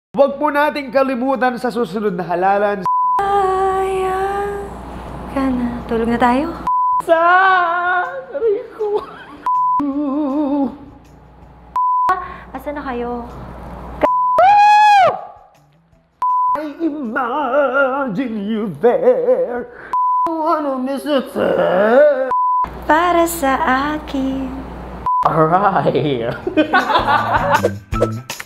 Huwag po nating kalimutan sa susunod na halalan. Ayan ka na. Tulog na tayo? Sa ko. Asan na kayo? I imagine you there. I wanna miss it there. Para sa akin. Alright.